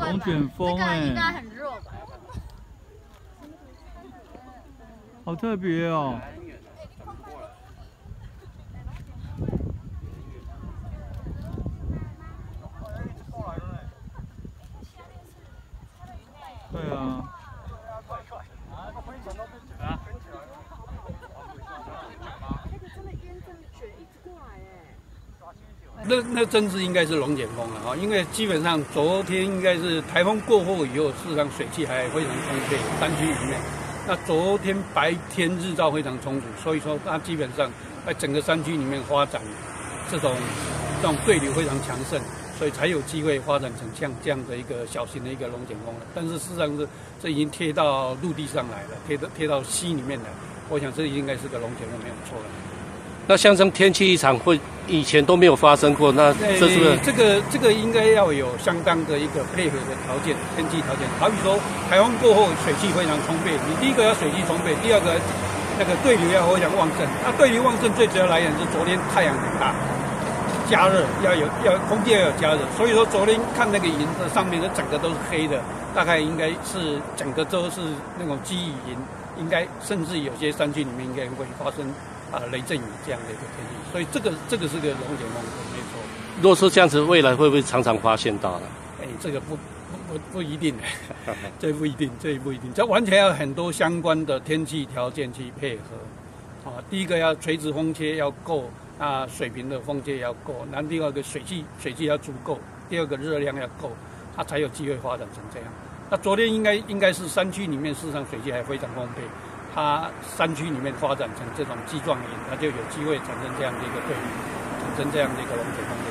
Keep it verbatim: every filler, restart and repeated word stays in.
龙卷风哎、 这个应该很弱吧？ 好特别哦。对啊。 那那真是应该是龙卷风了哈，因为基本上昨天应该是台风过后以后，事实上水汽还非常充沛，山区里面。那昨天白天日照非常充足，所以说它基本上在整个山区里面发展这种这种对流非常强盛，所以才有机会发展成像这样的一个小型的一个龙卷风了。但是事实上是这已经贴到陆地上来了，贴到贴到溪里面来，我想这应该是个龙卷风没有错了。 那像这种天气异常会以前都没有发生过，那这是不是？ 这个这个应该要有相当的一个配合的条件，天气条件。好比说台风过后水汽非常充沛，你第一个要水汽充沛，第二个那个对流要非常旺盛。那对流旺盛最主要来源是昨天太阳很大，加热要有要空气要有加热，所以说昨天看那个云的上面的整个都是黑的，大概应该是整个都是那种积雨云，应该甚至有些山区里面应该会发生。啊，雷阵雨这样的一个天气，所以这个这个是个龙卷风，没错。 如果说这样子，未来会不会常常发现到呢？ 哎，这个不不不不一定，这不一定，这不一定，这完全要很多相关的天气条件去配合。啊，第一个要垂直风切要够，啊，水平的风切要够，然后第二个水汽水汽要足够，第二个热量要够，它才有机会发展成这样。那昨天应该应该是山区里面，事实上水汽还非常丰沛。它山区里面发展成这种棘状云，它就有机会产生这样的一个对流，产生这样的一个龙卷风。